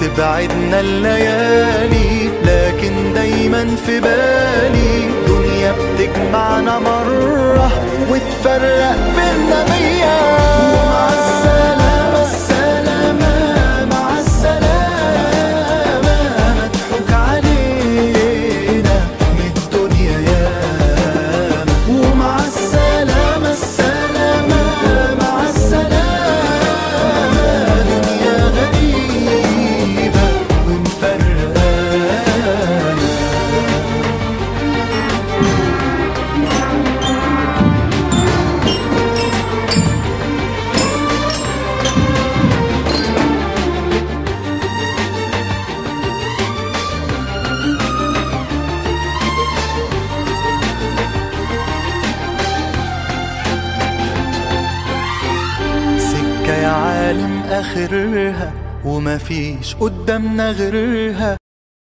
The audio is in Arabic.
تبعدنا الليالي، لكن دايما في بالي دنيا بتجمعنا مرة وتفرق بينا مية. ومع السلامة السلامة مع السلامة، مضحوك علينا من الدنيا ياما. ومع السلامة السلامة مع السلامة، دنيا غريبة ومفرقانا. سكة يا عالم آخرها، ومفيش قدامنا غيرها.